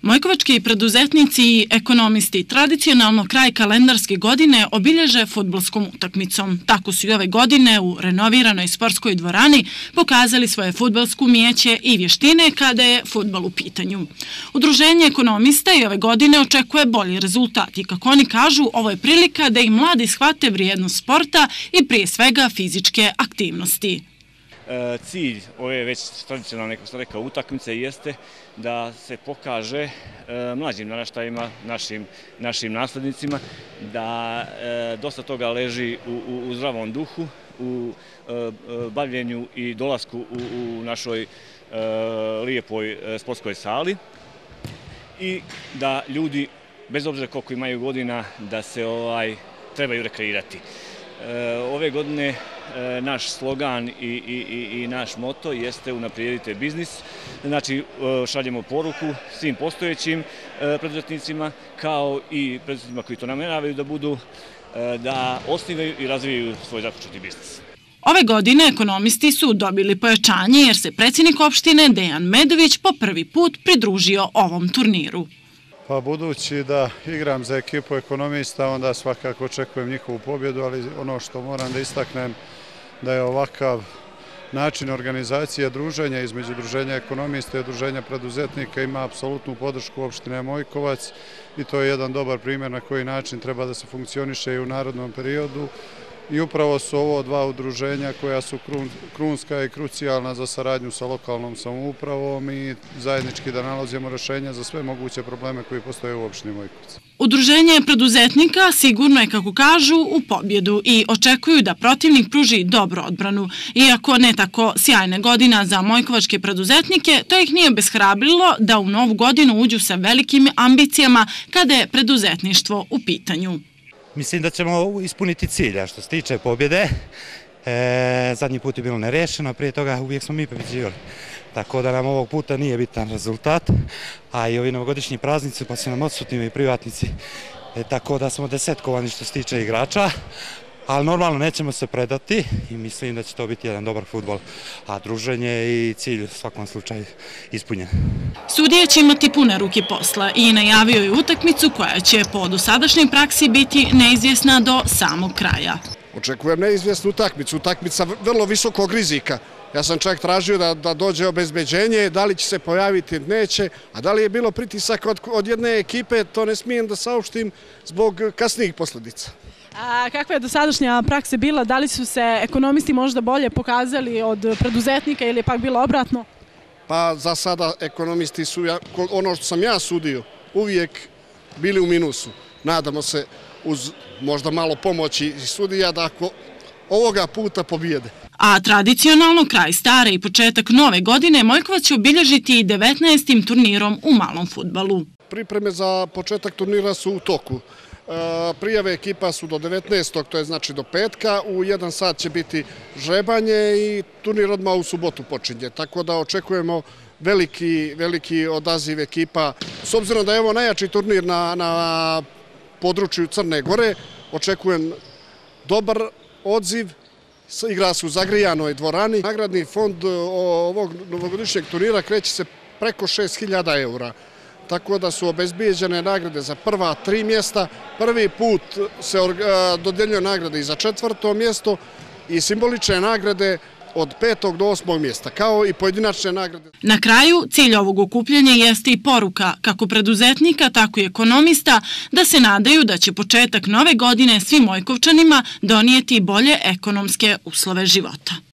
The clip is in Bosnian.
Mojkovački preduzetnici i ekonomisti tradicionalno kraj kalendarske godine obilježe fudbalskom utakmicom. Tako su i ove godine u renoviranoj sportskoj dvorani pokazali svoje fudbalsko umijeće i vještine kada je fudbal u pitanju. Udruženje ekonomista i ove godine očekuje bolji rezultat i kako oni kažu, ovo je prilika da i mladi shvate vrijednost sporta i prije svega fizičke aktivnosti. Cilj ove već tradicionalne, kako sam rekao, utakmice jeste da se pokaže mlađim naraštajima, našim naslednicima, da dosta toga leži u zdravom duhu, u bavljenju i dolasku u našoj lijepoj sportskoj sali i da ljudi, bez obzira koliko imaju godina, da se trebaju rekreirati. Ove godine naš slogan i naš moto jeste unaprijedite biznis. Znači, šaljemo poruku svim postojećim preduzetnicima kao i preduzetnicima koji to namjeravaju da budu, da osnivaju i razvijaju svoj započeti biznis. Ove godine ekonomisti su dobili pojačanje jer se predsjednik opštine Dejan Medović po prvi put pridružio ovom turniru. Pa budući da igram za ekipu ekonomista, onda svakako očekujem njihovu pobjedu, ali ono što moram da istaknem da je ovakav način organizacije druženja između Udruženja ekonomista i Udruženja preduzetnika ima apsolutnu podršku opštine Mojkovac i to je jedan dobar primjer na koji način treba da se funkcioniše i u narednom periodu. I upravo su ovo dva udruženja koja su krunska i krucijalna za saradnju sa lokalnom samoupravom i zajednički da nalazimo rješenja za sve moguće probleme koji postoje u opštini Mojkovac. Udruženje preduzetnika sigurno je, kako kažu, u pobjedu i očekuju da protivnik pruži dobru odbranu. Iako ne tako sjajna godina za mojkovačke preduzetnike, to ih nije obeshrabrilo da u novu godinu uđu sa velikim ambicijama kada je preduzetništvo u pitanju. Mislim da ćemo ispuniti cilj, a što se tiče pobjede, zadnji put je bilo nerešeno, prije toga uvijek smo mi pobeđivali. Tako da nam ovog puta nije bitan rezultat, a i ovi novogodišnji praznici pa su nam odsutni i privatnici, tako da smo desetkovani što se tiče igrača, ali normalno nećemo se predati i mislim da će to biti jedan dobar fudbal, a druženje i cilj u svakom slučaju ispunjen. Sudija će imati pune ruke posla i najavio je utakmicu koja će po dosadašnjoj praksi biti neizvjesna do samog kraja. Očekujem neizvjesnu utakmicu, utakmica vrlo visokog rizika. Ja sam čak tražio da dođe obezbeđenje, da li će se pojaviti, neće, a da li je bilo pritisak od jedne ekipe, to ne smijem da saopštim zbog kasnijih posljedica. A kakva je dosadašnja praksa bila? Da li su se ekonomisti možda bolje pokazali od preduzetnika ili je pak bilo obratno? Pa za sada ekonomisti su, ono što sam ja sudio, uvijek bili u minusu. Nadamo se uz možda malo pomoći sudija da ovoga puta pobijede. A tradicionalno kraj stare i početak nove godine Mojkovac će obilježiti i 19. turnirom u malom fudbalu. Pripreme za početak turnira su u toku. Prijave ekipa su do 19. to je znači do petka, u 1 sat će biti žrebanje i turnir odmah u subotu počinje. Tako da očekujemo veliki odaziv ekipa. S obzirom da je ovo najjači turnir na području Crne Gore, očekujem dobar odziv, igra se u zagrijanoj dvorani. Nagradni fond ovog novogodišnjeg turnira kreće se preko 6.000 eura. Tako da su obezbijeđene nagrade za prva 3 mjesta. Prvi put se dodjeljuje nagrade i za 4. mjesto i simbolične nagrade od 5. do 8. mjesta, kao i pojedinačne nagrade. Na kraju, cilj ovog okupljanja jeste i poruka kako preduzetnika, tako i ekonomista da se nadaju da će početak nove godine svim Mojkovčanima donijeti bolje ekonomske uslove života.